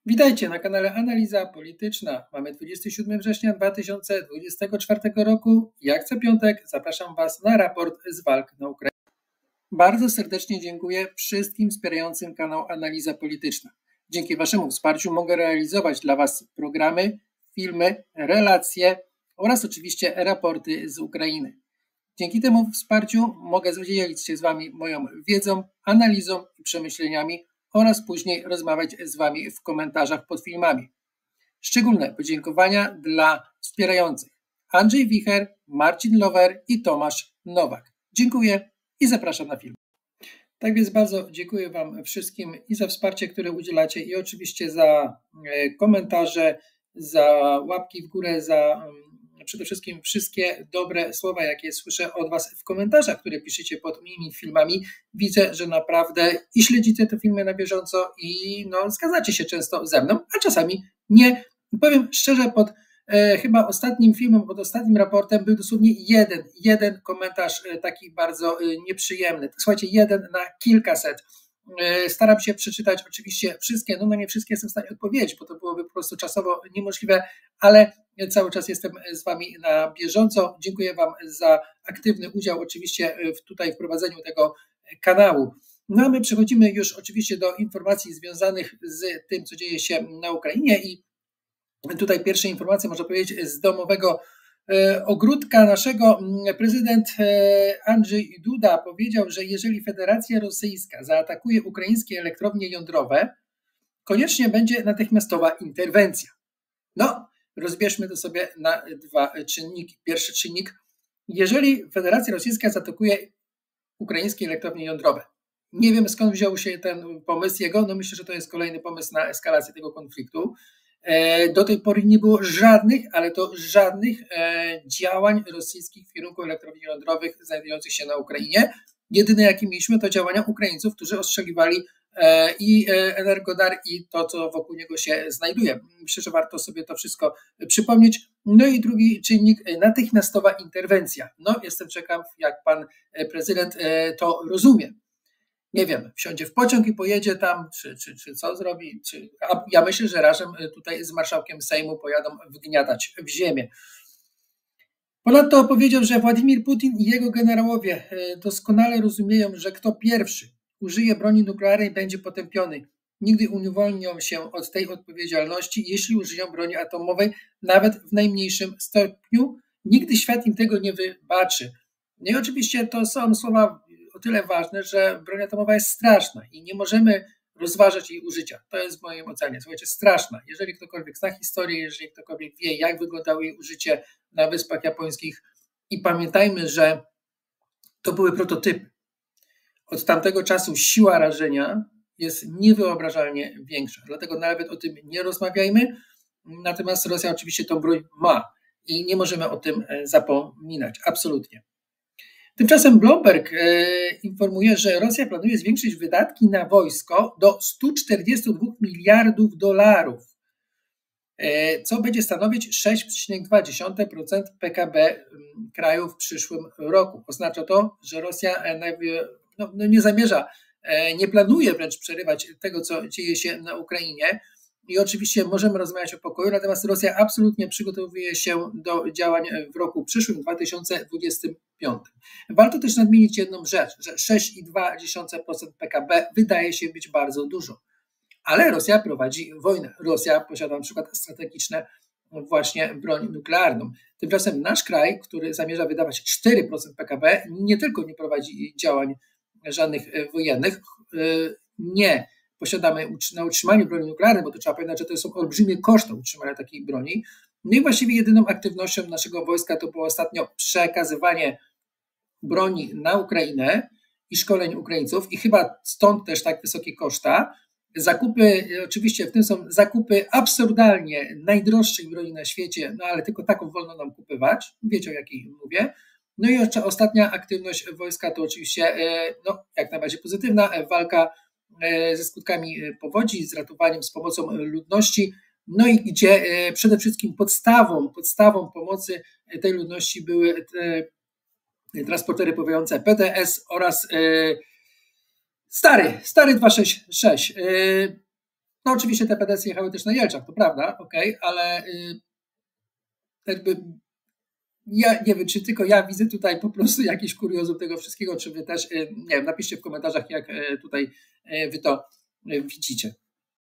Witajcie na kanale Analiza Polityczna. Mamy 27 września 2024 roku. Jak co piątek zapraszam Was na raport z walk na Ukrainie. Bardzo serdecznie dziękuję wszystkim wspierającym kanał Analiza Polityczna. Dzięki Waszemu wsparciu mogę realizować dla Was programy, filmy, relacje oraz oczywiście raporty z Ukrainy. Dzięki temu wsparciu mogę dzielić się z Wami moją wiedzą, analizą i przemyśleniami oraz później rozmawiać z Wami w komentarzach pod filmami. Szczególne podziękowania dla wspierających: Andrzej Wicher, Marcin Lower i Tomasz Nowak. Dziękuję i zapraszam na film. Tak więc bardzo dziękuję Wam wszystkim i za wsparcie, które udzielacie, i oczywiście za komentarze, za łapki w górę, za przede wszystkim wszystkie dobre słowa, jakie słyszę od Was w komentarzach, które piszecie pod moimi filmami. Widzę, że naprawdę i śledzicie te filmy na bieżąco i zgadzacie się często ze mną, a czasami nie. Powiem szczerze, pod chyba ostatnim filmem, pod ostatnim raportem był dosłownie jeden komentarz taki bardzo nieprzyjemny. Słuchajcie, jeden na kilkaset. Staram się przeczytać oczywiście wszystkie, no nie wszystkie jestem w stanie odpowiedzieć, bo to byłoby po prostu czasowo niemożliwe, ale cały czas jestem z Wami na bieżąco. Dziękuję Wam za aktywny udział oczywiście tutaj w prowadzeniu tego kanału. No a my przechodzimy już oczywiście do informacji związanych z tym, co dzieje się na Ukrainie, i tutaj pierwsze informacje, można powiedzieć, z domowego ogródka naszego. Prezydent Andrzej Duda powiedział, że jeżeli Federacja Rosyjska zaatakuje ukraińskie elektrownie jądrowe, koniecznie będzie natychmiastowa interwencja. Rozbierzmy to sobie na dwa czynniki. Pierwszy czynnik: jeżeli Federacja Rosyjska zaatakuje ukraińskie elektrownie jądrowe. Nie wiem, skąd wziął się ten pomysł jego, myślę, że to jest kolejny pomysł na eskalację tego konfliktu. Do tej pory nie było żadnych działań rosyjskich w kierunku elektrowni jądrowych znajdujących się na Ukrainie. Jedyne, jakie mieliśmy, to działania Ukraińców, którzy ostrzeliwali i Energodar, i to, co wokół niego się znajduje. Myślę, że warto sobie to wszystko przypomnieć. I drugi czynnik: natychmiastowa interwencja. Jestem ciekaw, jak pan prezydent to rozumie. Nie wiem, wsiądzie w pociąg i pojedzie tam, czy co zrobi. Ja myślę, że razem tutaj z marszałkiem Sejmu pojadą wgniatać w ziemię. Ponadto powiedział, że Władimir Putin i jego generałowie doskonale rozumieją, że kto pierwszy użyje broni nuklearnej, będzie potępiony. Nigdy uwolnią się od tej odpowiedzialności, jeśli użyją broni atomowej, nawet w najmniejszym stopniu. Nigdy świat im tego nie wybaczy. I oczywiście to są słowa o tyle ważne, że broń atomowa jest straszna i nie możemy rozważać jej użycia. To jest w mojej ocenie, słuchajcie, straszna. Jeżeli ktokolwiek zna historię, jeżeli ktokolwiek wie, jak wyglądało jej użycie na Wyspach Japońskich, i pamiętajmy, że to były prototypy. Od tamtego czasu siła rażenia jest niewyobrażalnie większa, dlatego nawet o tym nie rozmawiajmy. Natomiast Rosja oczywiście tą broń ma i nie możemy o tym zapominać, absolutnie. Tymczasem Bloomberg informuje, że Rosja planuje zwiększyć wydatki na wojsko do 142 miliardów dolarów, co będzie stanowić 6,2% PKB kraju w przyszłym roku. Oznacza to, że Rosja nie zamierza, nie planuje wręcz przerywać tego, co dzieje się na Ukrainie. I oczywiście możemy rozmawiać o pokoju, natomiast Rosja absolutnie przygotowuje się do działań w roku przyszłym, 2025. Warto też nadmienić jedną rzecz, że 6,2% PKB wydaje się być bardzo dużo, ale Rosja prowadzi wojnę. Rosja posiada na przykład strategiczne właśnie broń nuklearną. Tymczasem nasz kraj, który zamierza wydawać 4% PKB, nie tylko nie prowadzi działań żadnych wojennych, nie posiadamy na utrzymaniu broni nuklearnej, bo to trzeba pamiętać, że to są olbrzymie koszty utrzymania takiej broni. I właściwie jedyną aktywnością naszego wojska to było ostatnio przekazywanie broni na Ukrainę i szkoleń Ukraińców, i chyba stąd też tak wysokie koszta. Zakupy, oczywiście w tym są zakupy absurdalnie najdroższej broni na świecie, ale tylko taką wolno nam kupywać. Wiecie, o jakiej mówię. I jeszcze ostatnia aktywność wojska to oczywiście jak najbardziej pozytywna walka ze skutkami powodzi, z ratowaniem, z pomocą ludności, i gdzie przede wszystkim podstawą pomocy tej ludności były transportery pływające PTS oraz stary 266. No oczywiście te pedesy jechały też na Jelczach, to prawda, okej, ale jakby ja nie wiem, czy tylko ja widzę tutaj po prostu jakiś kuriozum tego wszystkiego, czy wy też, nie wiem, napiszcie w komentarzach, jak tutaj wy to widzicie.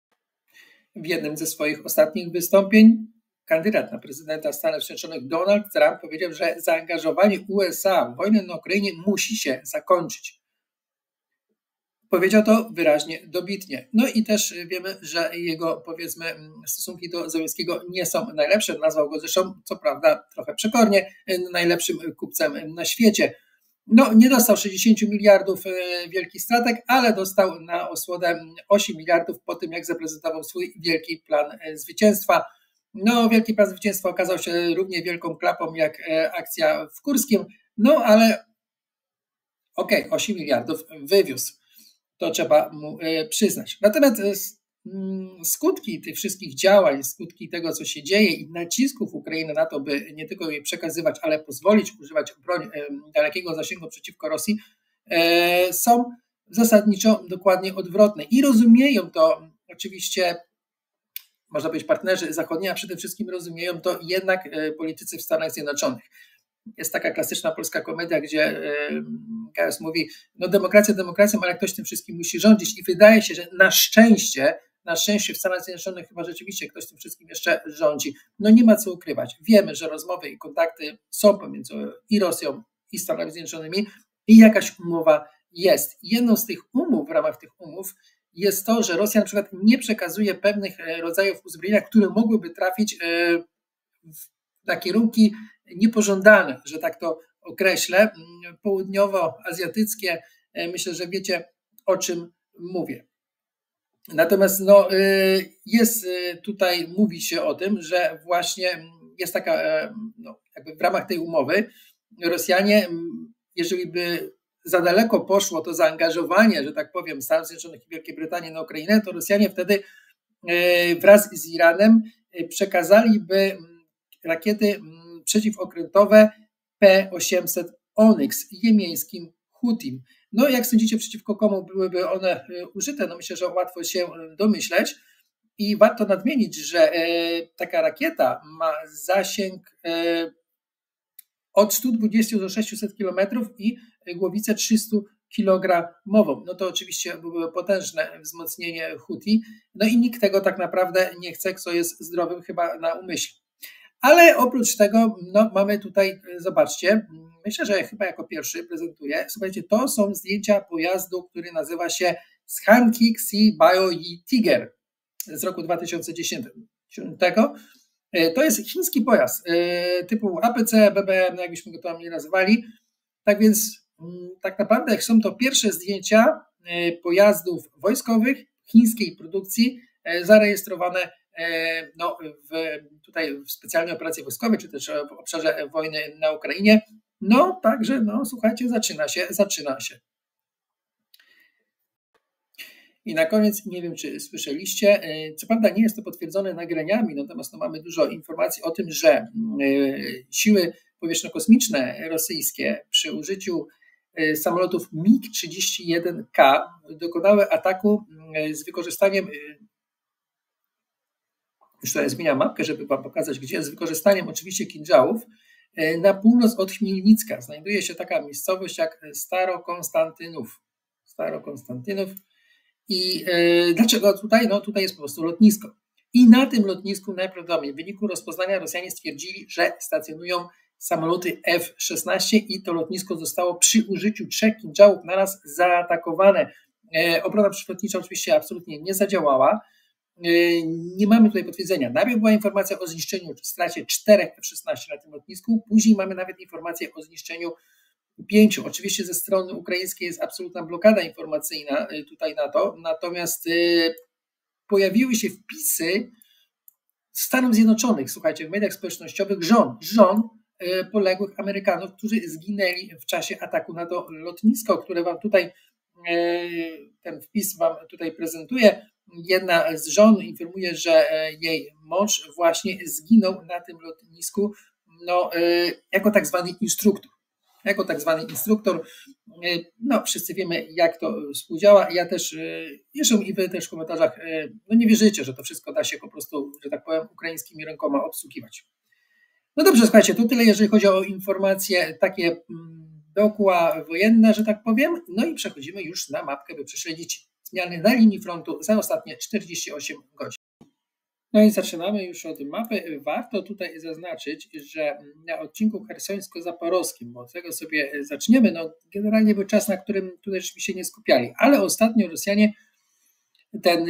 W jednym ze swoich ostatnich wystąpień kandydat na prezydenta Stanów Zjednoczonych Donald Trump powiedział, że zaangażowanie USA w wojnę na Ukrainie musi się zakończyć. Powiedział to wyraźnie, dobitnie. No i też wiemy, że jego, powiedzmy, stosunki do Zełenskiego nie są najlepsze. Nazwał go zresztą, co prawda trochę przekornie, najlepszym kupcem na świecie. No, nie dostał 60 miliardów wielkich stratek, ale dostał na osłodę 8 miliardów po tym, jak zaprezentował swój wielki plan zwycięstwa. No, wielki plan zwycięstwa okazał się równie wielką klapą jak akcja w Kurskim, no ale okej, 8 miliardów wywiózł. To trzeba mu przyznać. Natomiast skutki tych wszystkich działań, skutki tego, co się dzieje i nacisków Ukrainy na to, by nie tylko jej przekazywać, ale pozwolić używać broń dalekiego zasięgu przeciwko Rosji, są zasadniczo dokładnie odwrotne. I rozumieją to oczywiście, można powiedzieć, partnerzy zachodni, a przede wszystkim rozumieją to jednak politycy w Stanach Zjednoczonych. Jest taka klasyczna polska komedia, gdzie Gajos mówi, no demokracja demokracją, ale ktoś tym wszystkim musi rządzić i wydaje się, że na szczęście w Stanach Zjednoczonych chyba rzeczywiście ktoś tym wszystkim jeszcze rządzi. No nie ma co ukrywać. Wiemy, że rozmowy i kontakty są pomiędzy i Rosją i Stanami Zjednoczonymi i jakaś umowa jest. Jedną z tych umów, w ramach tych umów jest to, że Rosja na przykład nie przekazuje pewnych rodzajów uzbrojenia, które mogłyby trafić na kierunki niepożądane, że tak to określę, południowoazjatyckie. Myślę, że wiecie, o czym mówię. Natomiast no, jest tutaj, mówi się o tym, że właśnie jest taka, no, jakby w ramach tej umowy Rosjanie, jeżeli by za daleko poszło to zaangażowanie, że tak powiem, Stanów Zjednoczonych i Wielkiej Brytanii na Ukrainę, to Rosjanie wtedy wraz z Iranem przekazaliby rakiety przeciwokrętowe P-800 Onyx jemieńskim Hutim. No jak sądzicie, przeciwko komu byłyby one użyte? No myślę, że łatwo się domyśleć i warto nadmienić, że taka rakieta ma zasięg od 120 do 600 km i głowicę 300 kilogramową. No to oczywiście byłoby potężne wzmocnienie Huti, no i nikt tego tak naprawdę nie chce, kto jest zdrowym chyba na umyśle. Ale oprócz tego no, mamy tutaj, zobaczcie, myślę, że chyba jako pierwszy prezentuję, słuchajcie, to są zdjęcia pojazdu, który nazywa się Shanxi Baoyi Tiger z roku 2010. To jest chiński pojazd typu APC, BBM, jakbyśmy go tam nie nazywali. Tak więc tak naprawdę są to pierwsze zdjęcia pojazdów wojskowych chińskiej produkcji zarejestrowane no, tutaj w specjalnej operacji wojskowej, czy też w obszarze wojny na Ukrainie. No także, no słuchajcie, zaczyna się. I na koniec, nie wiem, czy słyszeliście, co prawda nie jest to potwierdzone nagraniami, natomiast no, mamy dużo informacji o tym, że siły powietrzno-kosmiczne rosyjskie przy użyciu samolotów MiG-31K dokonały ataku z wykorzystaniem, już tutaj zmieniam mapkę, żeby wam pokazać gdzie, z wykorzystaniem oczywiście kinżałów, na północ od Chmielnicka. Znajduje się taka miejscowość jak Starokonstantynów. I dlaczego tutaj? No tutaj jest po prostu lotnisko. I na tym lotnisku najprawdopodobniej w wyniku rozpoznania Rosjanie stwierdzili, że stacjonują samoloty F-16 i to lotnisko zostało przy użyciu 3 kinżałów naraz zaatakowane. Obrona przeciwlotnicza oczywiście absolutnie nie zadziałała. Nie mamy tutaj potwierdzenia. Najpierw była informacja o zniszczeniu czy stracie 4 F-16 na tym lotnisku, później mamy nawet informację o zniszczeniu 5. Oczywiście ze strony ukraińskiej jest absolutna blokada informacyjna tutaj na to, natomiast pojawiły się wpisy Stanów Zjednoczonych, słuchajcie, w mediach społecznościowych żon poległych Amerykanów, którzy zginęli w czasie ataku na to lotnisko, które wam tutaj, ten wpis wam tutaj prezentuję. Jedna z żon informuje, że jej mąż właśnie zginął na tym lotnisku, no, jako tak zwany instruktor. jako tak zwany instruktor. No, wszyscy wiemy, jak to współdziała. Ja też, zresztą i wy też w komentarzach, no nie wierzycie, że to wszystko da się po prostu, że tak powiem, ukraińskimi rękoma obsługiwać. No dobrze, słuchajcie, to tyle, jeżeli chodzi o informacje takie dookoła wojenne, że tak powiem. No i przechodzimy już na mapkę, by prześledzić zmiany na linii frontu za ostatnie 48 godzin. No i zaczynamy już od mapy. Warto tutaj zaznaczyć, że na odcinku chersońsko-zaporowskim, bo od tego sobie zaczniemy, no generalnie był czas, na którym tutaj żeśmy się nie skupiali, ale ostatnio Rosjanie ten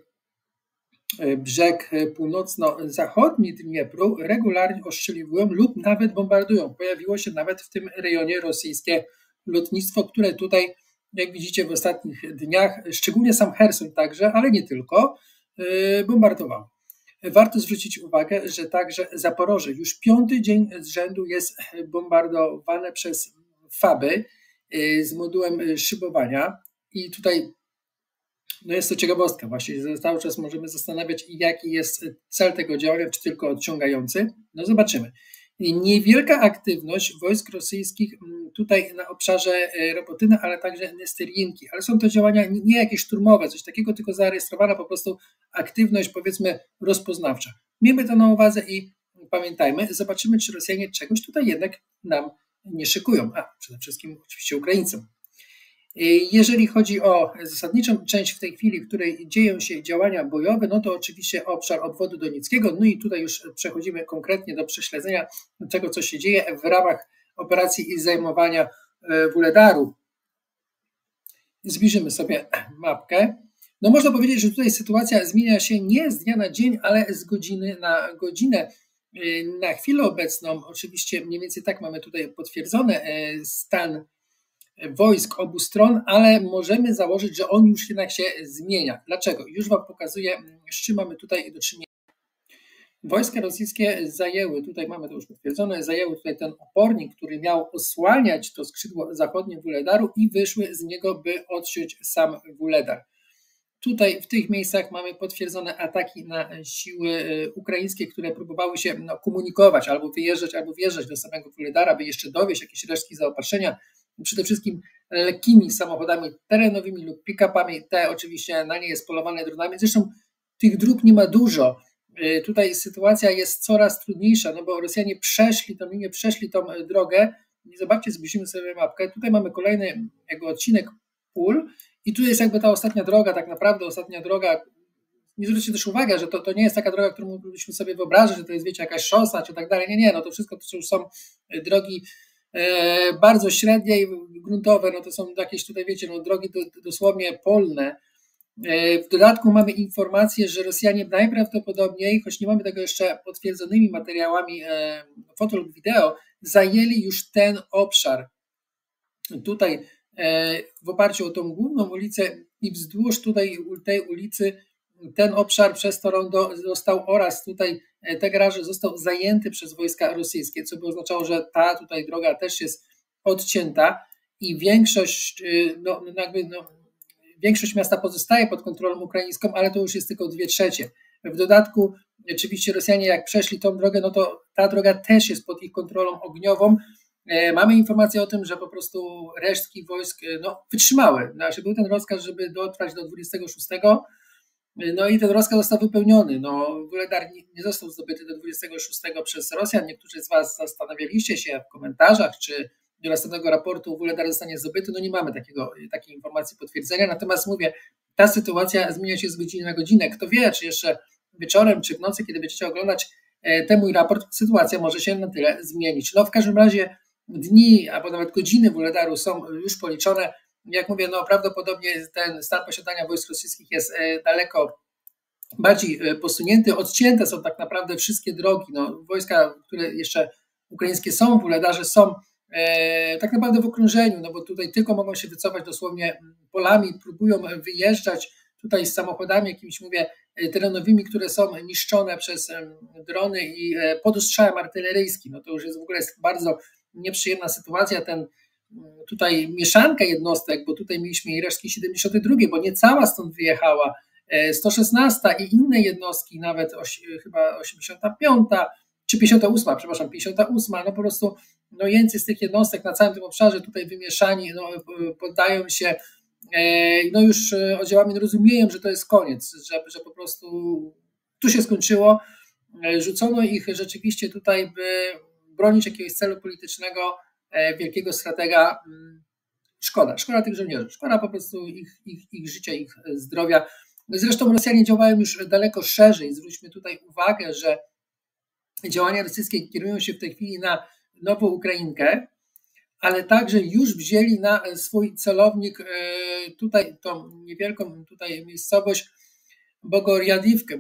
brzeg północno-zachodni Dniepru regularnie ostrzeliwują lub nawet bombardują. Pojawiło się nawet w tym rejonie rosyjskie lotnictwo, które tutaj, jak widzicie, w ostatnich dniach, szczególnie sam Cherson także, ale nie tylko, bombardował. Warto zwrócić uwagę, że także Zaporoże już 5. dzień z rzędu jest bombardowane przez FABy z modułem szybowania i tutaj no jest to ciekawostka właśnie, cały czas możemy zastanawiać, jaki jest cel tego działania, czy tylko odciągający. No zobaczymy. Niewielka aktywność wojsk rosyjskich tutaj na obszarze Robotyny, ale także Nestyriinki, ale są to działania nie jakieś szturmowe, coś takiego, tylko zarejestrowana po prostu aktywność, powiedzmy, rozpoznawcza. Miejmy to na uwadze i pamiętajmy, zobaczymy, czy Rosjanie czegoś tutaj jednak nam nie szykują, a przede wszystkim oczywiście Ukraińcom. Jeżeli chodzi o zasadniczą część w tej chwili, w której dzieją się działania bojowe, no to oczywiście obszar obwodu donieckiego, no i tutaj już przechodzimy konkretnie do prześledzenia tego, co się dzieje w ramach operacji i zajmowania Wuhledaru. Zbliżymy sobie mapkę. No można powiedzieć, że tutaj sytuacja zmienia się nie z dnia na dzień, ale z godziny na godzinę. Na chwilę obecną, oczywiście mniej więcej tak mamy tutaj potwierdzony stan wojsk obu stron, ale możemy założyć, że on już jednak się zmienia. Dlaczego? Już wam pokazuję, z czym mamy tutaj do czynienia. Wojska rosyjskie zajęły, tutaj mamy to już potwierdzone, zajęły tutaj ten opornik, który miał osłaniać to skrzydło zachodnie Wuhledaru i wyszły z niego, by odciąć sam Wuhledar. Tutaj w tych miejscach mamy potwierdzone ataki na siły ukraińskie, które próbowały się komunikować, albo wjeżdżać do samego Wuhledara, by jeszcze dowieść jakieś resztki zaopatrzenia, przede wszystkim lekkimi samochodami terenowymi lub pick-upami. Te oczywiście na nie jest polowane dronami. Zresztą tych dróg nie ma dużo. Tutaj sytuacja jest coraz trudniejsza, no bo Rosjanie przeszli tą linię, przeszli tą drogę. I zobaczcie, zbliżymy sobie mapkę. Tutaj mamy kolejny jakby odcinek pól i tu jest jakby ta ostatnia droga, tak naprawdę ostatnia droga. Nie zwróćcie też uwagę, że to nie jest taka droga, którą moglibyśmy sobie wyobrazić, że to jest, wiecie, jakaś szosa czy tak dalej. Nie, no to wszystko to już są drogi bardzo średnie i gruntowe, no to są jakieś tutaj, wiecie, no drogi dosłownie polne. W dodatku mamy informację, że Rosjanie najprawdopodobniej, choć nie mamy tego jeszcze potwierdzonymi materiałami foto lub wideo, zajęli już ten obszar. Tutaj w oparciu o tą główną ulicę i wzdłuż tutaj tej ulicy ten obszar przez to rondo został oraz tutaj te garaże został zajęty przez wojska rosyjskie, co by oznaczało, że ta tutaj droga też jest odcięta i większość, większość miasta pozostaje pod kontrolą ukraińską, ale to już jest tylko 2/3. W dodatku oczywiście Rosjanie jak przeszli tą drogę, no to ta droga też jest pod ich kontrolą ogniową. Mamy informację o tym, że po prostu resztki wojsk wytrzymały. Znaczy był ten rozkaz, żeby dotrwać do 26. No i ten rozkaz został wypełniony. Wuhledar nie został zdobyty do 26 przez Rosjan. Niektórzy z was zastanawialiście się w komentarzach, czy do następnego raportu Wuhledar zostanie zdobyty. No nie mamy takiej informacji potwierdzenia. Natomiast mówię, ta sytuacja zmienia się z godziny na godzinę. Kto wie, czy jeszcze wieczorem, czy w nocy, kiedy będziecie oglądać ten mój raport, sytuacja może się na tyle zmienić. No w każdym razie dni, albo nawet godziny Wuhledaru są już policzone. Jak mówię, prawdopodobnie ten stan posiadania wojsk rosyjskich jest daleko bardziej posunięty. Odcięte są tak naprawdę wszystkie drogi. Wojska, które jeszcze ukraińskie są w Wuhledarze, są tak naprawdę w okrążeniu, bo tutaj tylko mogą się wycofać dosłownie polami, próbują wyjeżdżać tutaj z samochodami jakimiś, terenowymi, które są niszczone przez drony i pod ostrzałem artyleryjskim. To już jest w ogóle bardzo nieprzyjemna sytuacja. Tutaj mieszanka jednostek, bo tutaj mieliśmy i resztki 72, bo nie cała stąd wyjechała, 116 i inne jednostki, nawet chyba 85, czy 58, przepraszam, 58, po prostu no jeńcy z tych jednostek na całym tym obszarze tutaj wymieszani, no, poddają się, no już oddziałami rozumieją, że to jest koniec, że po prostu tu się skończyło, rzucono ich rzeczywiście tutaj, by bronić jakiegoś celu politycznego, wielkiego stratega. Szkoda tych żołnierzy, szkoda po prostu ich życia, ich zdrowia. Zresztą Rosjanie działają już daleko szerzej. Zwróćmy tutaj uwagę, że działania rosyjskie kierują się w tej chwili na Nową Ukrainkę, ale także już wzięli na swój celownik tutaj tą niewielką tutaj miejscowość Bogojawliwkę,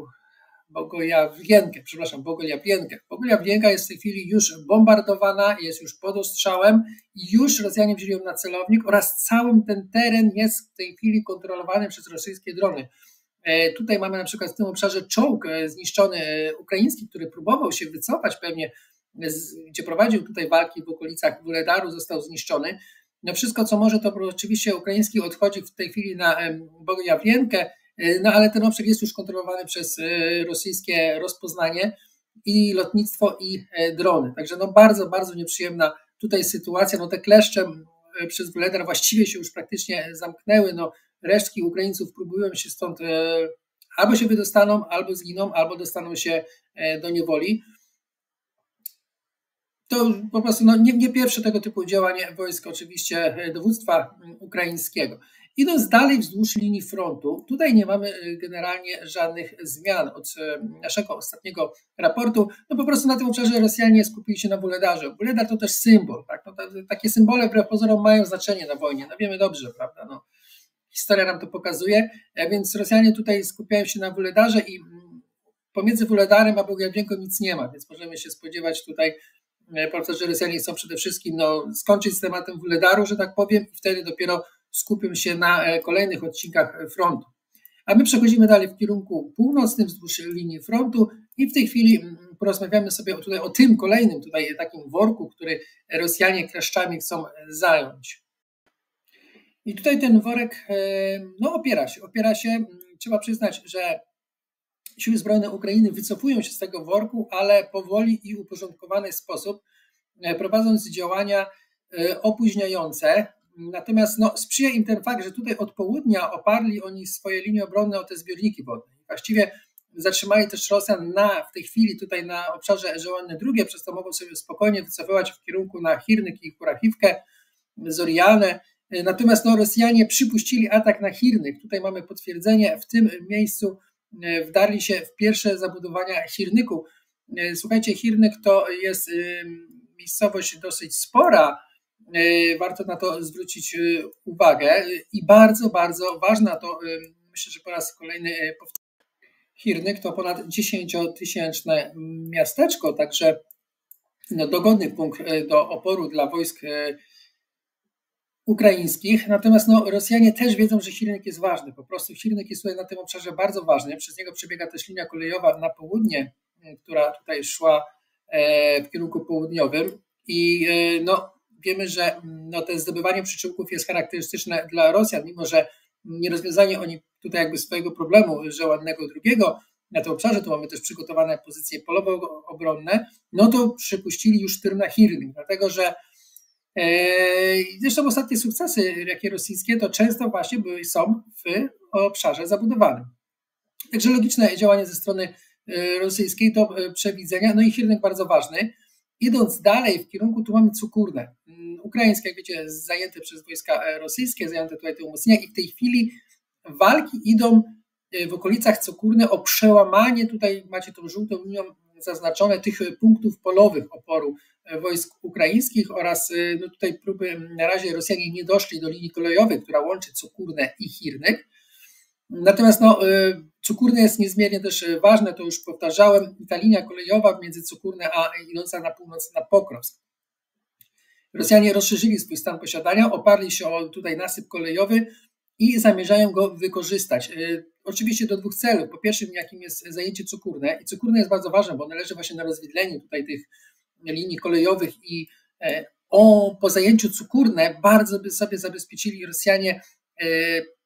Bogojawlienka jest w tej chwili już bombardowana, jest już pod ostrzałem i już Rosjanie wzięli ją na celownik oraz cały ten teren jest w tej chwili kontrolowany przez rosyjskie drony. Tutaj mamy na przykład w tym obszarze czołg zniszczony ukraiński, który próbował się wycofać pewnie, gdzie prowadził tutaj walki w okolicach Wuhledaru, został zniszczony. No wszystko co może to oczywiście ukraiński odchodzi w tej chwili na Bogojawlienkę, no ale ten obszar jest już kontrolowany przez rosyjskie rozpoznanie i lotnictwo i drony. Także no bardzo, bardzo nieprzyjemna tutaj sytuacja. No te kleszcze przez Wuhledar właściwie się już praktycznie zamknęły. No resztki Ukraińców próbują się stąd albo się wydostaną, albo zginą, albo dostaną się do niewoli. To po prostu no, nie pierwsze tego typu działanie wojsk oczywiście dowództwa ukraińskiego. Idąc dalej wzdłuż linii frontu, tutaj nie mamy generalnie żadnych zmian od naszego ostatniego raportu. No po prostu na tym obszarze Rosjanie skupili się na Wuhledarze. Wuhledar to też symbol. Tak? No, takie symbole wbrew pozorom mają znaczenie na wojnie. No wiemy dobrze, prawda? No, historia nam to pokazuje. Więc Rosjanie tutaj skupiają się na Wuhledarze i pomiędzy Wuhledarem a Bogojawlienką nic nie ma, więc możemy się spodziewać tutaj, że Rosjanie chcą przede wszystkim skończyć z tematem Wuhledaru, że tak powiem, i wtedy dopiero skupią się na kolejnych odcinkach frontu. A my przechodzimy dalej w kierunku północnym wzdłuż linii frontu i w tej chwili porozmawiamy sobie tutaj o tym kolejnym tutaj takim worku, który Rosjanie kleszczami chcą zająć. I tutaj ten worek no, opiera się, trzeba przyznać, że siły zbrojne Ukrainy wycofują się z tego worku, ale powoli i uporządkowany sposób, prowadząc działania opóźniające. Natomiast no, sprzyja im ten fakt, że tutaj od południa oparli oni swoje linie obronne o te zbiorniki wodne. Właściwie zatrzymali też Rosjan w tej chwili tutaj na obszarze Żołędne II, przez to mogą sobie spokojnie wycofywać w kierunku na Chirnyk i Churachiwkę, Zorianę. Natomiast no, Rosjanie przypuścili atak na Chirnyk. Tutaj mamy potwierdzenie, w tym miejscu wdarli się w pierwsze zabudowania Chirnyku. Słuchajcie, Chirnyk to jest miejscowość dosyć spora, warto na to zwrócić uwagę i bardzo, bardzo ważna to, myślę, że po raz kolejny powtórzę. Chirnyk to ponad 10-tysięczne miasteczko, także no, dogodny punkt do oporu dla wojsk ukraińskich. Natomiast no, Rosjanie też wiedzą, że Chirnyk jest ważny. Po prostu Chirnyk jest tutaj na tym obszarze bardzo ważny. Przez niego przebiega też linia kolejowa na południe, która tutaj szła w kierunku południowym i no, wiemy, że no, to zdobywanie przyczółków jest charakterystyczne dla Rosjan, mimo że nie rozwiązali oni tutaj jakby swojego problemu Żołędnego II na tym obszarze, tu mamy też przygotowane pozycje polowo-obronne, no to przypuścili już szturm na Chirnyk, dlatego że zresztą ostatnie sukcesy jakie rosyjskie to często właśnie są w obszarze zabudowanym. Także logiczne działanie ze strony rosyjskiej do przewidzenia, no i Chirnyk bardzo ważny. Idąc dalej w kierunku, tu mamy Cukurnę. Ukraińskie, jak wiecie, zajęte przez wojska rosyjskie, zajęte tutaj te umocnienia i w tej chwili walki idą w okolicach Cukurny o przełamanie, tutaj macie tą żółtą linią zaznaczone, tych punktów polowych oporu wojsk ukraińskich oraz no tutaj próby, na razie Rosjanie nie doszli do linii kolejowej, która łączy Cukurnę i Chirnyk. Natomiast no, Cukurnę jest niezmiernie też ważne, to już powtarzałem, i ta linia kolejowa między Cukurnę a idąca na północ na Pokrovsk. Rosjanie rozszerzyli swój stan posiadania, oparli się o tutaj nasyp kolejowy i zamierzają go wykorzystać. Oczywiście do dwóch celów. Po pierwsze, jakim jest zajęcie Cukurnę. I Cukurnę jest bardzo ważne, bo ona leży właśnie na rozwidleniu tutaj tych linii kolejowych i po zajęciu Cukurnę bardzo by sobie zabezpieczyli Rosjanie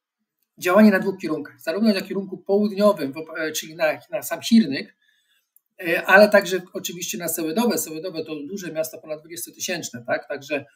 działanie na dwóch kierunkach. Zarówno na kierunku południowym, czyli na sam Chirnyk, ale także oczywiście na Sełydowe. Sełydowe to duże miasto, ponad 20-tysięczne, tak? Także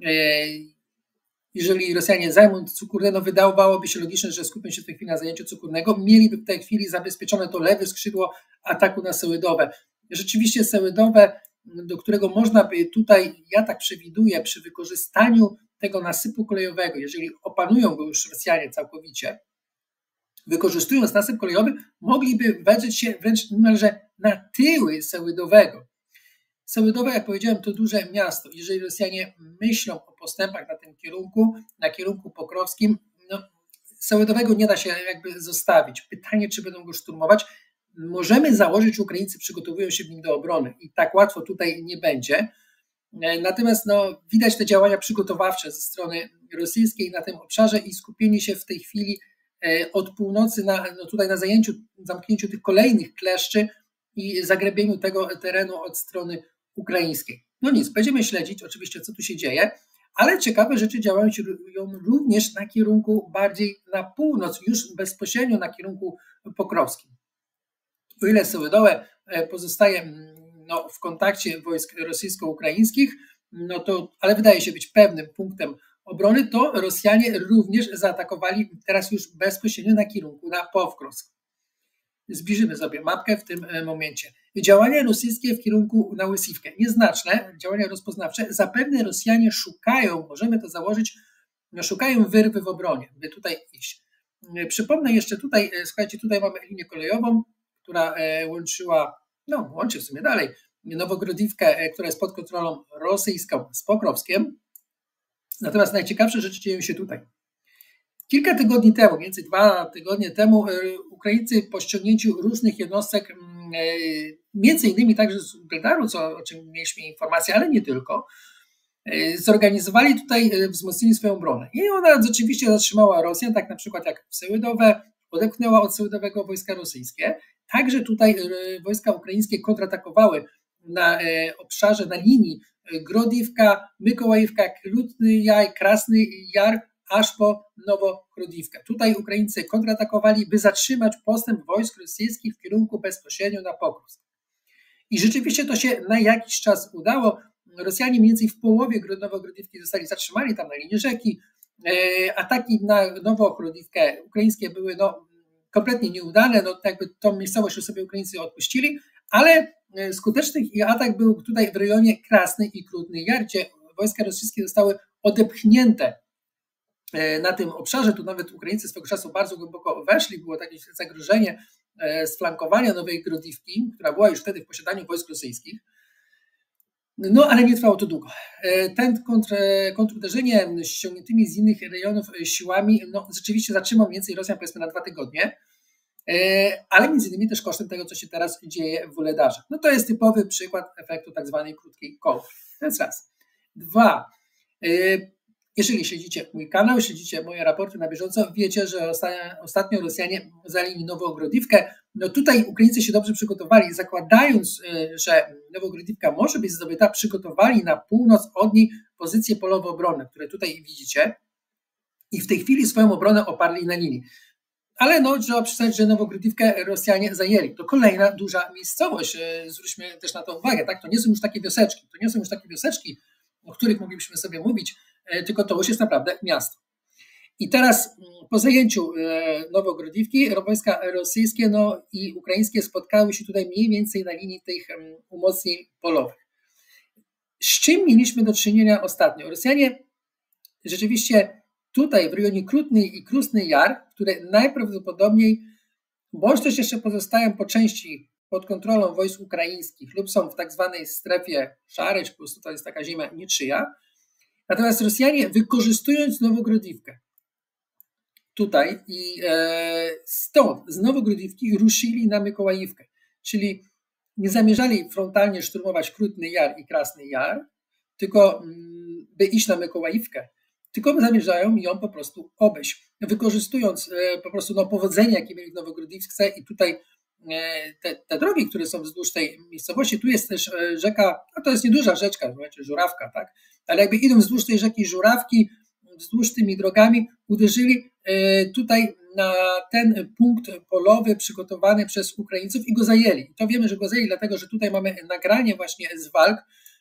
jeżeli Rosjanie zajmą Cukurnę, no wydawałoby się logiczne, że skupią się w tej chwili na zajęciu Cukurnego, mieliby w tej chwili zabezpieczone to lewe skrzydło ataku na Sełydowe. Rzeczywiście Sełydowe, do którego można by tutaj, ja tak przewiduję, przy wykorzystaniu tego nasypu kolejowego, jeżeli opanują go już Rosjanie całkowicie, wykorzystując nasyp kolejowy, mogliby wedrzeć się wręcz niemalże na tyły Sełydowego. Sełydowe, jak powiedziałem, to duże miasto. Jeżeli Rosjanie myślą o postępach na tym kierunku, na kierunku pokrowskim, no, Sełydowego nie da się jakby zostawić. Pytanie, czy będą go szturmować. Możemy założyć, że Ukraińcy przygotowują się w nim do obrony i tak łatwo tutaj nie będzie. Natomiast no, widać te działania przygotowawcze ze strony rosyjskiej na tym obszarze i skupienie się w tej chwili od północy tutaj na zamknięciu tych kolejnych kleszczy i zagrabieniu tego terenu od strony ukraińskiej. No nic, będziemy śledzić oczywiście, co tu się dzieje, ale ciekawe rzeczy działają również na kierunku bardziej na północ, już bezpośrednio na kierunku pokrowskim. O ile Sełydowe pozostaje w kontakcie wojsk rosyjsko-ukraińskich, ale wydaje się być pewnym punktem obrony, to Rosjanie również zaatakowali teraz już bezpośrednio na kierunku na Powkrosk. Zbliżymy sobie mapkę w tym momencie. Działania rosyjskie w kierunku na Łysivkę, nieznaczne, działania rozpoznawcze. Zapewne Rosjanie szukają, możemy to założyć, szukają wyrwy w obronie, by tutaj iść. Przypomnę jeszcze tutaj, słuchajcie, tutaj mamy linię kolejową, która łączy w sumie dalej Nowogrodivkę, która jest pod kontrolą rosyjską z Pokrowskiem. Natomiast najciekawsze rzeczy dzieją się tutaj. Kilka tygodni temu, mniej więcej 2 tygodnie temu, Ukraińcy po ściągnięciu różnych jednostek, między innymi także z Ugldaru, o czym mieliśmy informacje, ale nie tylko, zorganizowali tutaj, wzmocnili swoją obronę. I ona rzeczywiście zatrzymała Rosjan, tak na przykład jak w Sełydowe, odepchnęła od Sełydowego wojska rosyjskie. Także tutaj wojska ukraińskie kontratakowały na obszarze, na linii Grodivka, Mykołajivka, Krutny Jaj, Krasny Jar, aż po Nowogrodivkę. Tutaj Ukraińcy kontratakowali, by zatrzymać postęp wojsk rosyjskich w kierunku bezpośrednio na Pokrovsk. I rzeczywiście to się na jakiś czas udało. Rosjanie mniej więcej w połowie Nowogrodivki zostali zatrzymani tam na linii rzeki. Ataki na Nowogrodivkę ukraińskie były kompletnie nieudane, jakby tą miejscowość już sobie Ukraińcy odpuścili, ale skuteczny atak był tutaj w rejonie Krasny i Krutny Jar, gdzie wojska rosyjskie zostały odepchnięte na tym obszarze. Tu nawet Ukraińcy swego czasu bardzo głęboko weszli, było takie zagrożenie sflankowania Nowej Grodivki, która była już wtedy w posiadaniu wojsk rosyjskich. Ale nie trwało to długo. Ten kontruderzenie ściągniętymi z innych rejonów siłami rzeczywiście zatrzymał mniej więcej Rosjan powiedzmy na 2 tygodnie, ale między innymi też kosztem tego, co się teraz dzieje w Wuhledarze. To jest typowy przykład efektu tak zwanej krótkiej kołdry. To jest raz. 2. Jeżeli śledzicie mój kanał, śledzicie moje raporty na bieżąco, wiecie, że ostatnio Rosjanie zajęli Nowogrodivkę. Tutaj Ukraińcy się dobrze przygotowali, zakładając, że Nowogrodivka może być zdobyta, przygotowali na północ od niej pozycje polowo-obronne, które tutaj widzicie, i w tej chwili swoją obronę oparli na linii. Ale trzeba przyznać, że Nowogrodivkę Rosjanie zajęli. To kolejna duża miejscowość, zwróćmy też na to uwagę, tak? To nie są już takie wioseczki, o których moglibyśmy sobie mówić, tylko to już jest naprawdę miasto. I teraz po zajęciu Nowogrodivki wojska rosyjskie i ukraińskie spotkały się tutaj mniej więcej na linii tych umocnień polowych. Z czym mieliśmy do czynienia ostatnio? Rosjanie rzeczywiście tutaj w rejonie Krutny i Krasny Jar, które najprawdopodobniej bądź też jeszcze pozostają po części pod kontrolą wojsk ukraińskich lub są w tak zwanej strefie szarej, po prostu to jest taka ziemia niczyja. Natomiast Rosjanie, wykorzystując Nowogrodivkę tutaj i stąd z Nowogrodivki ruszyli na Mykołajivkę, czyli nie zamierzali frontalnie szturmować Krutny Jar i Krasny Jar, tylko by iść na Mykołajivkę, tylko zamierzają ją po prostu obejść, wykorzystując po prostu powodzenie, jakie mieli w Nowogrodivce i tutaj te drogi, które są wzdłuż tej miejscowości. Tu jest też rzeka, to jest nieduża rzeczka, słuchajcie, Żurawka, tak? Ale jakby idą wzdłuż tej rzeki Żurawki, wzdłuż tymi drogami uderzyli tutaj na ten punkt polowy przygotowany przez Ukraińców i go zajęli. I to wiemy, że go zajęli, dlatego że tutaj mamy nagranie właśnie z walk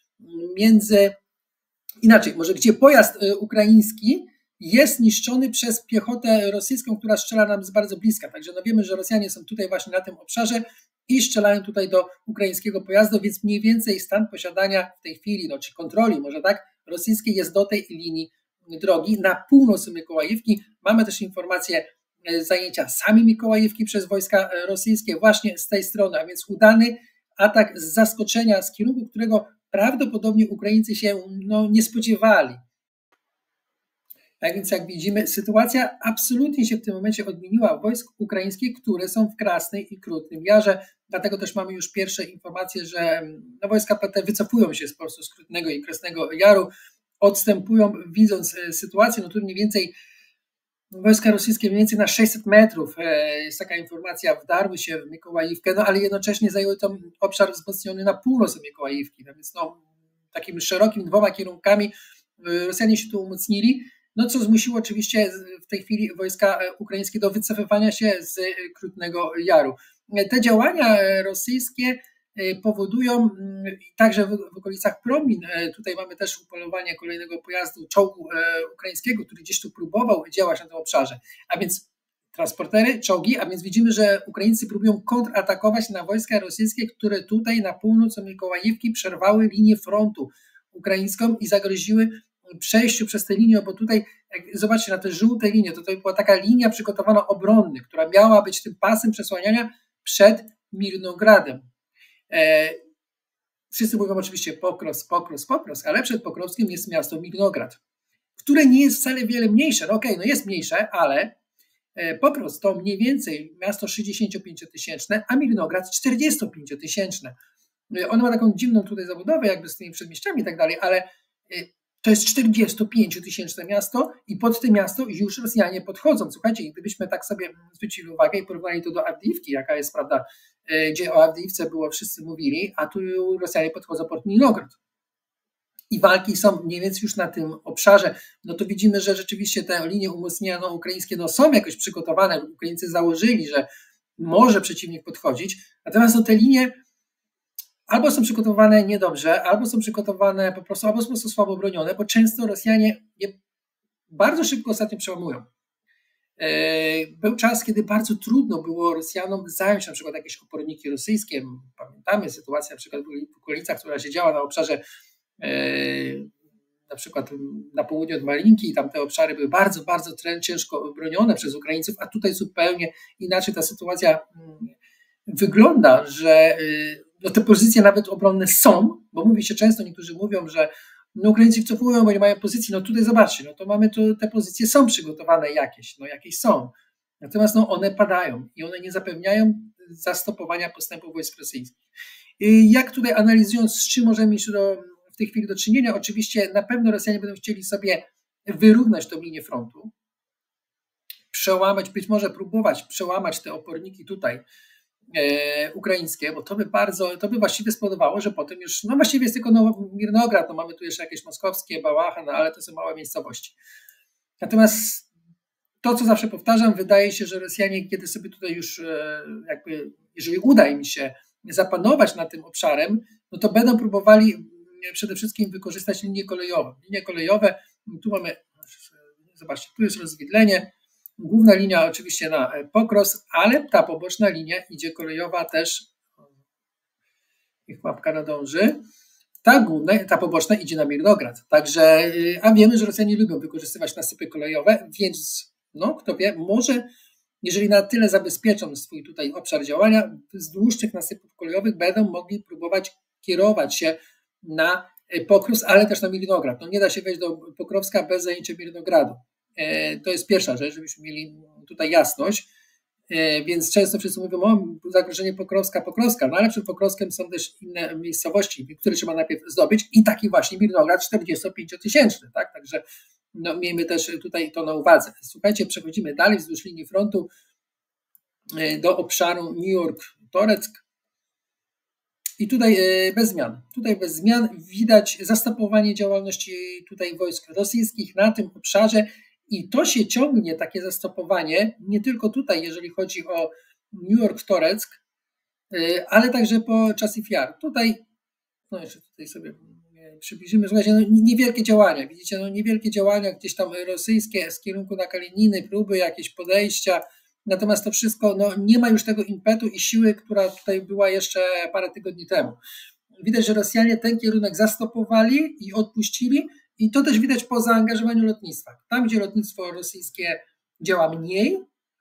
gdzie pojazd ukraiński jest niszczony przez piechotę rosyjską, która strzela nam z bardzo bliska. Także wiemy, że Rosjanie są tutaj właśnie na tym obszarze i strzelają tutaj do ukraińskiego pojazdu, więc mniej więcej stan posiadania w tej chwili, czy kontroli może tak, rosyjskiej jest do tej linii drogi na północ Mikołajówki. Mamy też informację zajęcia sami Mikołajówki przez wojska rosyjskie właśnie z tej strony, a więc udany atak z zaskoczenia, z kierunku, którego prawdopodobnie Ukraińcy się nie spodziewali. Tak więc jak widzimy, sytuacja absolutnie się w tym momencie odmieniła wojsk ukraińskich, które są w Krasnej i Krutnym Jarze. Dlatego też mamy już pierwsze informacje, że wojska PT wycofują się po prostu z Krutnego i Krasnego Jaru, odstępują, widząc sytuację, tu mniej więcej wojska rosyjskie mniej więcej na 600 metrów, jest taka informacja, wdarły się w Mikołajówkę, ale jednocześnie zajęły ten obszar wzmocniony na północ Mikołajówki, więc takimi szerokimi 2 kierunkami Rosjanie się tu umocnili, co zmusiło oczywiście w tej chwili wojska ukraińskie do wycofywania się z Krutnego Jaru. Te działania rosyjskie powodują także w okolicach Promin, tutaj mamy też upolowanie kolejnego pojazdu, czołgu ukraińskiego, który gdzieś tu próbował działać na tym obszarze, a więc transportery, czołgi, a więc widzimy, że Ukraińcy próbują kontratakować na wojska rosyjskie, które tutaj na północ Mikołajówki przerwały linię frontu ukraińską i zagroziły przejściu przez tę linię, bo tutaj, jak zobaczcie na te żółte linie, to była taka linia przygotowana obronna, która miała być tym pasem przesłaniania przed Mirnogradem. Wszyscy mówią oczywiście Pokros, ale przed Pokrowskim jest miasto Mirnograd, które nie jest wcale wiele mniejsze. Jest mniejsze, ale Pokros to mniej więcej miasto 65-tysięczne, a Mirnograd 45-tysięczne. Ono ma taką dziwną tutaj zabudowę, jakby z tymi przedmieściami i tak dalej, ale to jest 45-tysięczne miasto i pod to miasto już Rosjanie podchodzą. Słuchajcie, gdybyśmy tak sobie zwrócili uwagę i porównali to do Awdijiwki, jaka jest prawda, gdzie o Awdijiwce wszyscy mówili, a tu Rosjanie podchodzą pod Mirnograd. I walki są mniej więcej już na tym obszarze, to widzimy, że rzeczywiście te linie umocnienia ukraińskie są jakoś przygotowane. Ukraińcy założyli, że może przeciwnik podchodzić, natomiast te linie albo są przygotowane niedobrze, albo są przygotowane po prostu, albo są po prostu słabo obronione, bo często Rosjanie je bardzo szybko ostatnio przełamują. Był czas, kiedy bardzo trudno było Rosjanom zająć na przykład jakieś oporniki rosyjskie. Pamiętamy sytuację na przykład w okolicach, która się działa na obszarze na przykład na południu od Malinki, tam te obszary były bardzo, bardzo ciężko obronione przez Ukraińców, a tutaj zupełnie inaczej ta sytuacja wygląda, że te pozycje nawet obronne są, bo mówi się często, niektórzy mówią, że Ukraińcy cofują, bo nie mają pozycji. Tutaj zobaczcie, to mamy te pozycje są przygotowane jakieś są. Natomiast one padają i one nie zapewniają zastopowania postępu wojsk rosyjskich. Jak tutaj analizując, z czym możemy mieć w tej chwili do czynienia, oczywiście na pewno Rosjanie będą chcieli sobie wyrównać tą linię frontu, przełamać, być może próbować przełamać te oporniki tutaj ukraińskie, bo to by właściwie spowodowało, że potem już, właściwie jest tylko Mirnograd, mamy tu jeszcze jakieś moskowskie, Bałacha, ale to są małe miejscowości. Natomiast to, co zawsze powtarzam, wydaje się, że Rosjanie, kiedy sobie tutaj już jeżeli uda im się zapanować nad tym obszarem, to będą próbowali przede wszystkim wykorzystać linie kolejowe. Linie kolejowe, tu mamy, zobaczcie, tu jest rozwidlenie, główna linia oczywiście na Pokros, ale ta poboczna linia idzie kolejowa też, niech mapka nadąży, ta poboczna idzie na Mirnograd. Także, a wiemy, że Rosjanie lubią wykorzystywać nasypy kolejowe, więc kto wie, może jeżeli na tyle zabezpieczą swój tutaj obszar działania, wzdłuż tych nasypów kolejowych będą mogli próbować kierować się na Pokros, ale też na Mirnograd. Nie da się wejść do Pokrowska bez zajęcia Mirnogradu. To jest pierwsza rzecz, żebyśmy mieli tutaj jasność, więc często wszyscy mówią o zagrożenie Pokrowska, ale przed Pokrowskiem są też inne miejscowości, które trzeba najpierw zdobyć i taki właśnie Mirnograd 45-tysięczny, tak? Także miejmy też tutaj to na uwadze. Słuchajcie, przechodzimy dalej wzdłuż linii frontu do obszaru New York-Toreck. I tutaj bez zmian. Tutaj bez zmian widać zastopowanie działalności tutaj wojsk rosyjskich na tym obszarze i to się ciągnie, takie zastopowanie, nie tylko tutaj, jeżeli chodzi o New York, Toreck, ale także po Czasów Jar. Tutaj, no jeszcze tutaj sobie przybliżymy, słuchajcie, no niewielkie działania, widzicie, no niewielkie działania gdzieś tam rosyjskie z kierunku na Kalininy, próby jakieś podejścia, natomiast to wszystko, no nie ma już tego impetu i siły, która tutaj była jeszcze parę tygodni temu. Widać, że Rosjanie ten kierunek zastopowali i odpuścili i to też widać po zaangażowaniu lotnictwa. Tam, gdzie lotnictwo rosyjskie działa mniej,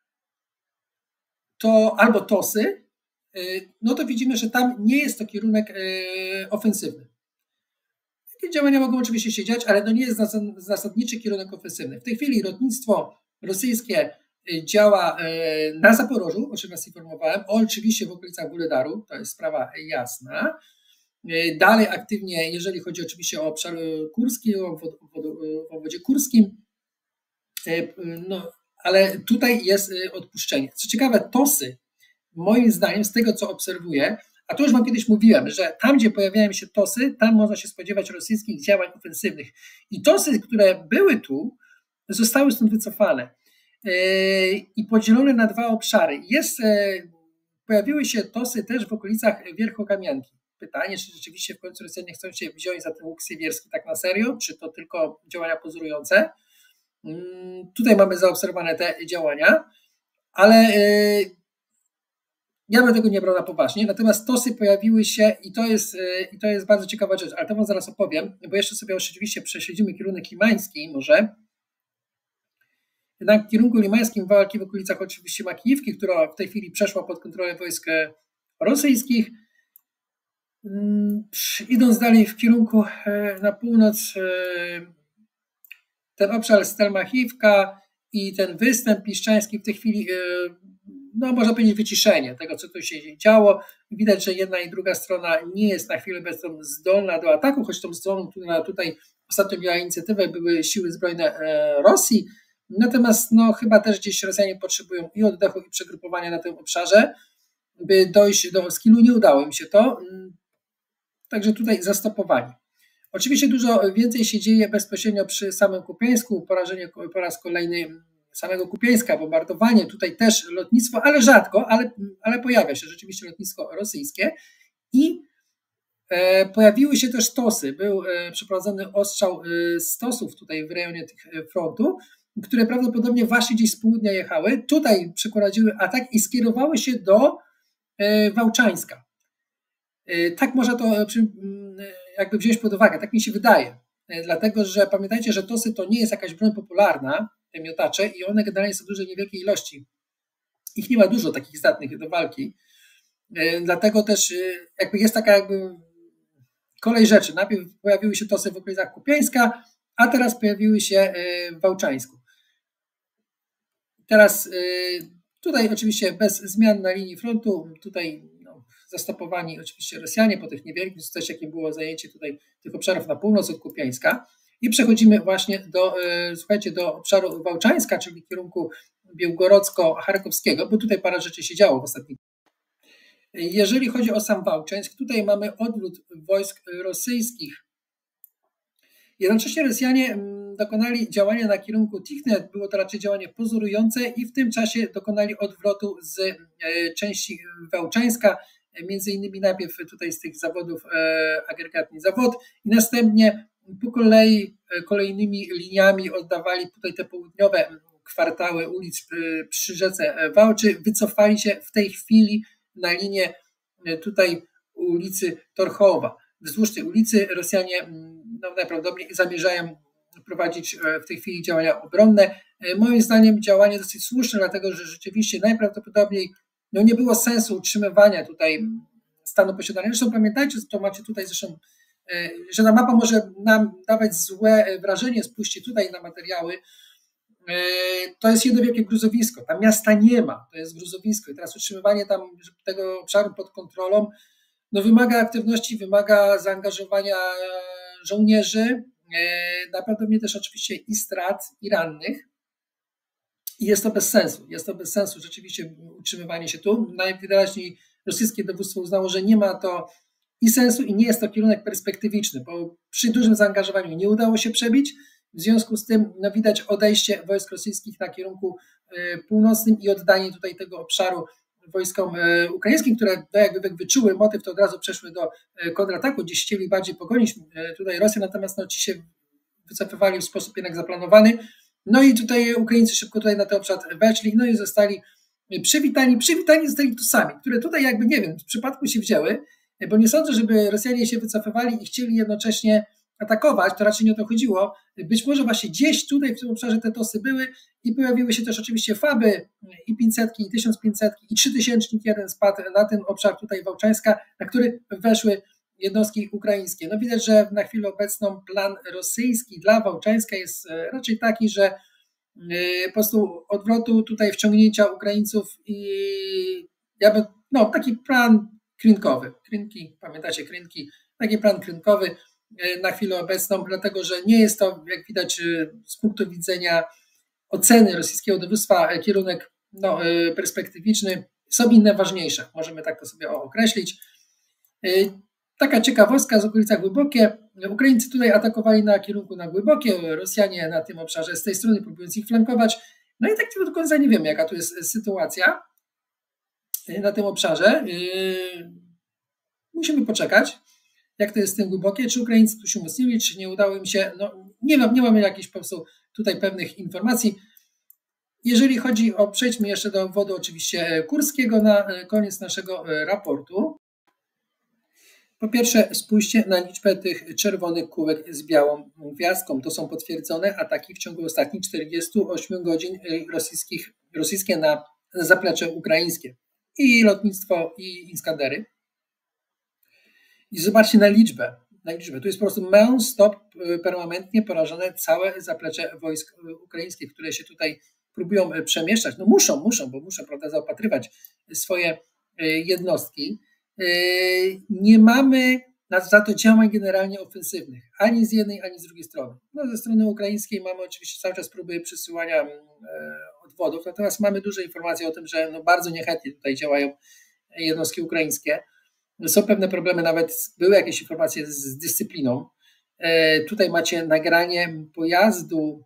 to albo TOSy, no to widzimy, że tam nie jest to kierunek ofensywny. Takie działania mogą oczywiście się dziać, ale to nie jest zasadniczy kierunek ofensywny. W tej chwili lotnictwo rosyjskie działa na Zaporożu, o czym Was informowałem, oczywiście w okolicach Wuhledaru, to jest sprawa jasna. Dalej aktywnie, jeżeli chodzi oczywiście o obszar kurski, o obwodzie kurskim, no, ale tutaj jest odpuszczenie. Co ciekawe, TOSy, moim zdaniem, z tego co obserwuję, a to już Wam kiedyś mówiłem, że tam, gdzie pojawiają się TOSy, tam można się spodziewać rosyjskich działań ofensywnych. I TOSy, które były tu, zostały stąd wycofane i podzielone na dwa obszary. Pojawiły się TOSy też w okolicach Wierchokamianki. Pytanie, czy rzeczywiście w końcu Rosjanie chcą się wziąć za ten łuk siewierski tak na serio, czy to tylko działania pozorujące. Tutaj mamy zaobserwowane te działania, ale ja bym tego nie brał na poważnie, natomiast TOSy pojawiły się i to jest bardzo ciekawa rzecz, ale to Wam zaraz opowiem, bo jeszcze sobie oczywiście prześledzimy kierunek limański może. Na kierunku limańskim walki w okolicach oczywiście Makijówki, która w tej chwili przeszła pod kontrolę wojsk rosyjskich. Idąc dalej w kierunku na północ, ten obszar Stelmachivka i ten występ piszczański w tej chwili, no można powiedzieć wyciszenie tego, co tu się działo. Widać, że jedna i druga strona nie jest na chwilę obecną zdolna do ataku, choć tą stroną, która tutaj ostatnio miała inicjatywę, były siły zbrojne Rosji. Natomiast no, chyba też gdzieś Rosjanie potrzebują i oddechu, i przegrupowania na tym obszarze, by dojść do Skilu. Nie udało im się to. Także tutaj zastopowani. Oczywiście dużo więcej się dzieje bezpośrednio przy samym Kupiańsku, porażenie po raz kolejny samego Kupiańska, bombardowanie, tutaj też lotnictwo, ale rzadko, ale pojawia się rzeczywiście lotnictwo rosyjskie i pojawiły się też TOSy. Był przeprowadzony ostrzał z TOSów tutaj w rejonie tych frontu, które prawdopodobnie właśnie gdzieś z południa jechały, tutaj przeprowadziły atak i skierowały się do Wałczańska. Tak można to jakby wziąć pod uwagę, tak mi się wydaje, dlatego że pamiętajcie, że TOSy to nie jest jakaś broń popularna, te miotacze, i one generalnie są w dużej niewielkiej ilości. Ich nie ma dużo takich zdatnych do walki, dlatego też jakby jest taka jakby kolej rzeczy. Najpierw pojawiły się TOSy w okolicach Kupiańska, a teraz pojawiły się w Wałczańsku. Teraz tutaj oczywiście bez zmian na linii frontu, tutaj zastopowani oczywiście Rosjanie po tych niewielkim sukcesie, jakim było zajęcie tutaj tych obszarów na północ od Kupiańska. I przechodzimy właśnie do obszaru Wałczańska, czyli kierunku Białgorodzko-Charkowskiego, bo tutaj parę rzeczy się działo w ostatnich. Jeżeli chodzi o sam Wałczańsk, tutaj mamy odwrót wojsk rosyjskich. Jednocześnie Rosjanie dokonali działania na kierunku Tichnet, było to raczej działanie pozorujące i w tym czasie dokonali odwrotu z części Wałczańska, między innymi najpierw tutaj z tych zawodów agregatny zawód i następnie po kolei kolejnymi liniami oddawali tutaj te południowe kwartały ulic przy rzece Wałczy, wycofali się w tej chwili na linię tutaj ulicy Torchowa. Wzdłuż tej ulicy Rosjanie najprawdopodobniej zamierzają prowadzić w tej chwili działania obronne. Moim zdaniem działanie dosyć słuszne, dlatego że rzeczywiście najprawdopodobniej nie było sensu utrzymywania tutaj stanu posiadania. Zresztą pamiętajcie, to macie tutaj zresztą, że ta mapa może nam dawać złe wrażenie, spójrzcie tutaj na materiały. To jest jedno wielkie gruzowisko, tam miasta nie ma, to jest gruzowisko i teraz utrzymywanie tam tego obszaru pod kontrolą wymaga aktywności, wymaga zaangażowania żołnierzy, naprawdę też oczywiście i strat, i rannych. I jest to bez sensu rzeczywiście utrzymywanie się tu. Najwyraźniej rosyjskie dowództwo uznało, że nie ma to i sensu i nie jest to kierunek perspektywiczny, bo przy dużym zaangażowaniu nie udało się przebić. W związku z tym widać odejście wojsk rosyjskich na kierunku północnym i oddanie tutaj tego obszaru wojskom ukraińskim, które jakby wyczuły motyw, to od razu przeszły do kontrataku, gdzieś chcieli bardziej pogonić tutaj Rosję, natomiast ci się wycofywali w sposób jednak zaplanowany. No i tutaj Ukraińcy szybko tutaj na ten obszar weszli, no i zostali przywitani zostali tu sami, które tutaj jakby, nie wiem, w przypadku się wzięły, bo nie sądzę, żeby Rosjanie się wycofywali i chcieli jednocześnie atakować, to raczej nie o to chodziło. Być może właśnie gdzieś tutaj w tym obszarze te tosy były i pojawiły się też oczywiście faby i 500, i 1500, i 3000 jeden spadł na ten obszar tutaj Wałczańska, na który weszły jednostki ukraińskie. No widać, że na chwilę obecną plan rosyjski dla Wałczańska jest raczej taki, że po prostu odwrotu tutaj wciągnięcia Ukraińców i taki plan krynkowy. Krynki, pamiętacie krynki? Taki plan krynkowy na chwilę obecną, dlatego że nie jest to, jak widać z punktu widzenia oceny rosyjskiego dowództwa, kierunek perspektywiczny. Są inne ważniejsze, możemy tak to sobie określić. Taka ciekawostka z okolica Głębokie. Ukraińcy tutaj atakowali na kierunku na Głębokie, Rosjanie na tym obszarze z tej strony, próbując ich flankować. No i tak do końca nie wiemy, jaka tu jest sytuacja na tym obszarze. Musimy poczekać, jak to jest z tym Głębokie, czy Ukraińcy tu się umocnili, czy nie udało im się. No, nie mamy jakichś po prostu tutaj pewnych informacji. Jeżeli chodzi o, przejdźmy jeszcze do obwodu oczywiście kurskiego na koniec naszego raportu. Po pierwsze, spójrzcie na liczbę tych czerwonych kółek z białą gwiazdką. To są potwierdzone ataki w ciągu ostatnich 48 godzin rosyjskie na zaplecze ukraińskie. I lotnictwo, i Iskandery. I zobaczcie na liczbę. Tu jest po prostu non-stop, permanentnie porażone całe zaplecze wojsk ukraińskich, które się tutaj próbują przemieszczać. No muszą, prawda, zaopatrywać swoje jednostki. Nie mamy za to działań generalnie ofensywnych, ani z jednej, ani z drugiej strony. No, ze strony ukraińskiej mamy oczywiście cały czas próby przysyłania odwodów, natomiast mamy duże informacje o tym, że bardzo niechętnie tutaj działają jednostki ukraińskie. Są pewne problemy, nawet były jakieś informacje z dyscypliną. Tutaj macie nagranie pojazdu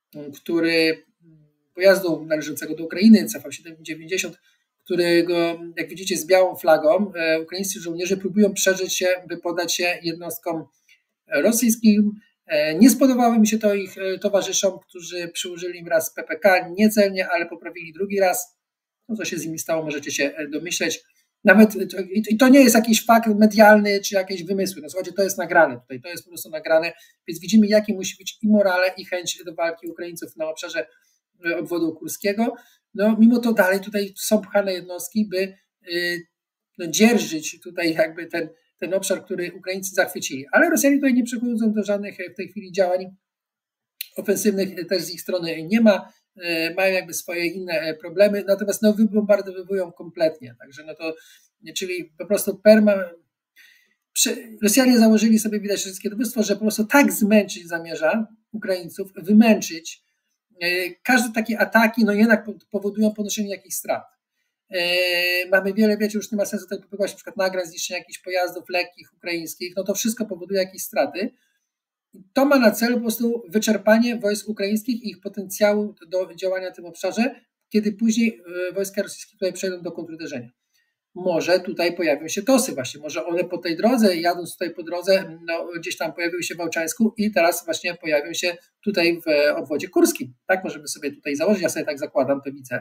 należącego do Ukrainy, CV-790, którego, jak widzicie, z białą flagą, ukraińscy żołnierze próbują przeżyć się, by podać się jednostkom rosyjskim. Nie spodobało mi się to ich towarzyszom, którzy przyłożyli im raz PPK, niecelnie, ale poprawili drugi raz. No, co się z nimi stało, możecie się domyśleć. Nawet i to nie jest jakiś fakt medialny, czy jakieś wymysły. No słuchajcie, to jest nagrane tutaj, to jest po prostu nagrane, więc widzimy, jakie musi być i morale, i chęć do walki Ukraińców na obszarze obwodu kurskiego. No mimo to dalej tutaj są pchane jednostki, by dzierżyć tutaj jakby ten obszar, który Ukraińcy zachwycili. Ale Rosjanie tutaj nie przechodzą do żadnych w tej chwili działań ofensywnych, też z ich strony nie ma. Mają jakby swoje inne problemy, natomiast wybombardowują kompletnie. Także czyli po prostu Rosjanie założyli sobie, widać rosyjskie dowództwo, że po prostu tak zmęczyć zamierza Ukraińców, wymęczyć. Każde takie ataki jednak powodują ponoszenie jakichś strat. Mamy wiele, już nie ma sensu tutaj popywać na przykład nagrań zniszczenia jakichś pojazdów lekkich ukraińskich, to wszystko powoduje jakieś straty. To ma na celu po prostu wyczerpanie wojsk ukraińskich i ich potencjału do działania w tym obszarze, kiedy później wojska rosyjskie tutaj przejdą do kontruderzenia. Może tutaj pojawią się tosy właśnie, może one po tej drodze, jadąc tutaj po drodze, gdzieś tam pojawiły się w Wałczańsku i teraz właśnie pojawią się tutaj w obwodzie kurskim. Tak możemy sobie tutaj założyć, ja sobie tak zakładam, to widzę.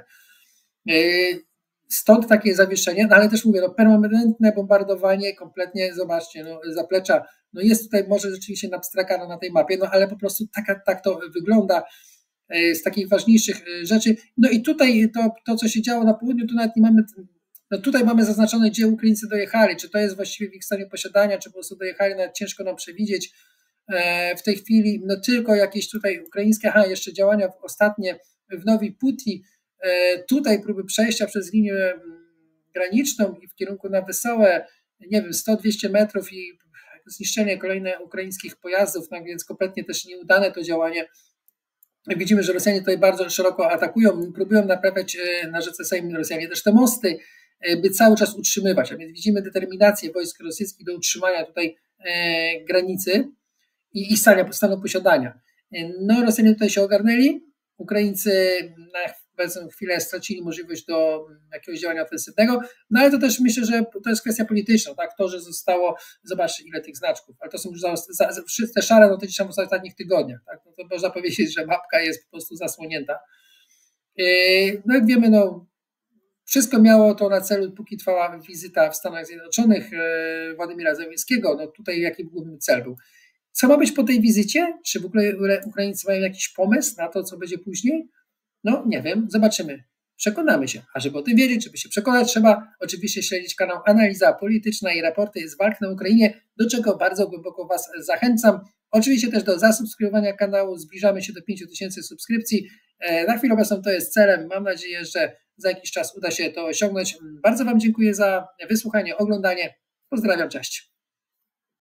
Stąd takie zawieszenie, ale też mówię, permanentne bombardowanie, kompletnie, zobaczcie, zaplecza, jest tutaj może rzeczywiście napstrakane na tej mapie, ale po prostu tak to wygląda z takich ważniejszych rzeczy. No i tutaj to co się działo na południu, tu nawet nie mamy, tutaj mamy zaznaczone, gdzie Ukraińcy dojechali, czy to jest właściwie w ich stanie posiadania, czy po prostu dojechali, nawet ciężko nam przewidzieć w tej chwili, tylko jakieś tutaj ukraińskie, jeszcze działania ostatnie w Nowej Puti, tutaj próby przejścia przez linię graniczną i w kierunku na Wesołe, 100-200 metrów i zniszczenie kolejnych ukraińskich pojazdów, więc kompletnie też nieudane to działanie. Widzimy, że Rosjanie tutaj bardzo szeroko atakują, próbują naprawiać na rzece Sejm Rosjanie też te mosty, by cały czas utrzymywać. A więc widzimy determinację wojsk rosyjskich do utrzymania tutaj granicy i stanu posiadania. No Rosjanie tutaj się ogarnęli, Ukraińcy na obecną chwilę stracili możliwość do jakiegoś działania ofensywnego, no ale to też myślę, że to jest kwestia polityczna, tak, to, że zostało, zobaczcie ile tych znaczków, ale to są już te szare, no to gdzieś tam w ostatnich tygodniach, tak, no to można powiedzieć, że mapka jest po prostu zasłonięta. No jak wiemy, no wszystko miało to na celu, póki trwała wizyta w Stanach Zjednoczonych Władimira Zełenskiego, no tutaj jaki główny cel był. Co ma być po tej wizycie? Czy w ogóle Ukraińcy mają jakiś pomysł na to, co będzie później? No nie wiem, zobaczymy. Przekonamy się. A żeby o tym wiedzieć, żeby się przekonać, trzeba oczywiście śledzić kanał Analiza Polityczna i raporty z walk na Ukrainie, do czego bardzo głęboko Was zachęcam. Oczywiście też do zasubskrybowania kanału, zbliżamy się do 5000 subskrypcji. Na chwilę obecną to jest celem, mam nadzieję, że za jakiś czas uda się to osiągnąć. Bardzo Wam dziękuję za wysłuchanie, oglądanie. Pozdrawiam, cześć.